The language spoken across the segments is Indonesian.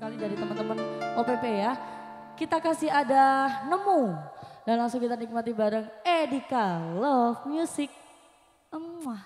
sekali dari teman-teman OPP ya. Kita kasih ada Nemu dan langsung kita nikmati bareng Edika Love Music. Emuah.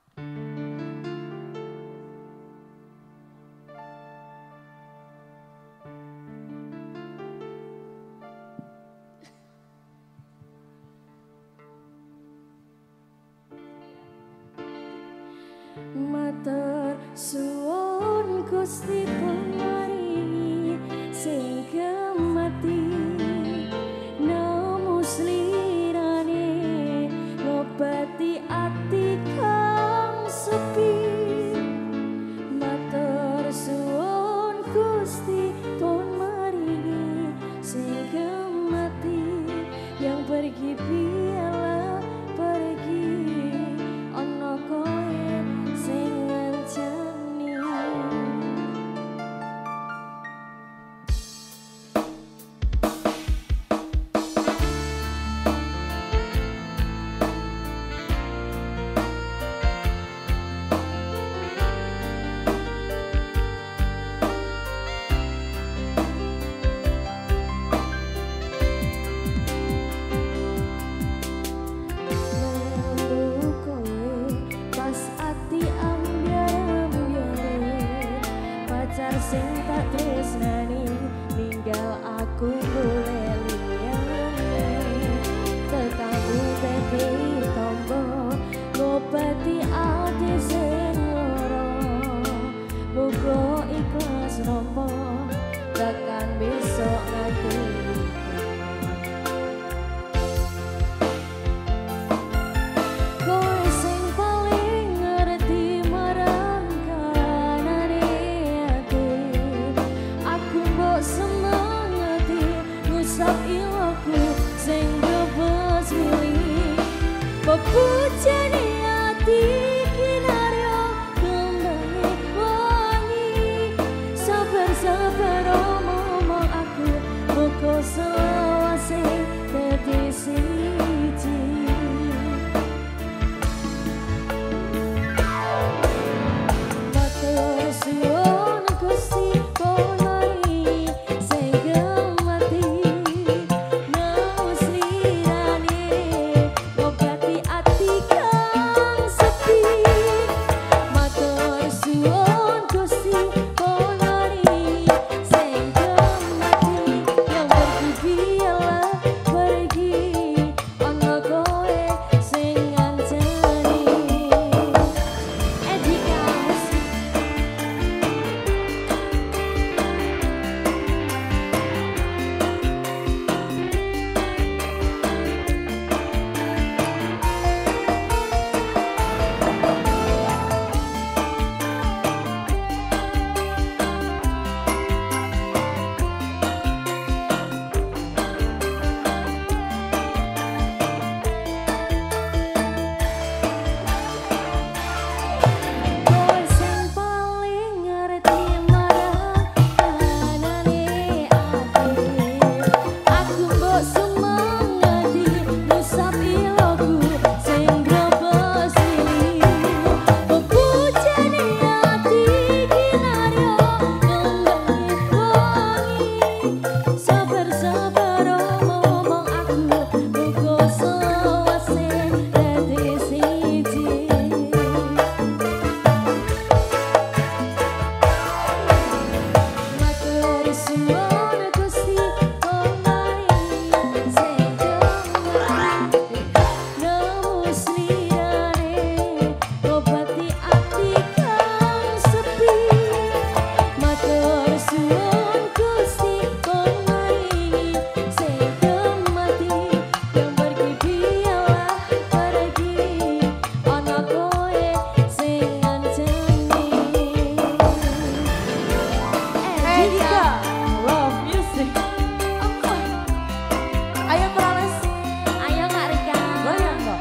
Matur suwun Gusti Pemaringi sing kemati nemu slirane ngobati ati kang sepi. Matur suwun Gusti Pemaringi sing kemati yang pergi biarlah pergi ono kowe sing ngancani. Sing tak tresnani ninggal aku boleh liyane tetamu tepi tombo ngobati ati sing lara muga ikhlas nampa tekan besok nanti. Pupujane ati kinaryo kembali wangi sabar-sabar omong aku muga selawase dadi siji. Matur suwun Gusti Pemaringi sing kemati nemu slirane ngobati ati kang sepi. Matur suwun Gusti Pemaringi sing kemati yang pergi biarlah pergi ono kowe sing ngancani. Edika Musik. Kowe sing paling ngerti marang anane ati aku mbok semangati ngusap iloku sing grobos iki pupujane ati kinaryo kembali wangi sabar-sabar omong aku muga selawase dadi siji. Matur suwun Gusti Pemaringi sing kemati nemu slirane ngobati ati kang sepi. Matur suwun Gusti Pemaringi sing kemati yang pergi biarlah pergi ono kowe sing ngancani. Edika Love Music. Ayo Prales, Ayo Kak Rika. goyang kok.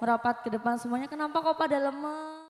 merapat ke depan semuanya. Kenapa kok pada lemes?